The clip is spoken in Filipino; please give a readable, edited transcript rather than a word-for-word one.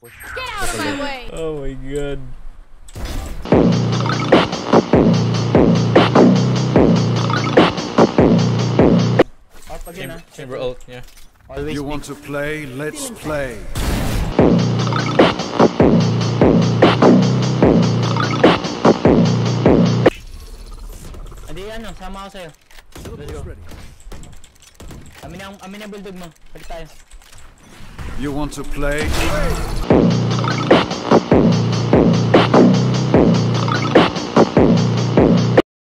Get out of my way! Oh my god. Up again, Chamber ult, yeah. Always You want to play? Let's play. Hindi ano, sama ako sa'yo. Let's go. Amin ang bulldog mo. Balik tayo. You want to play?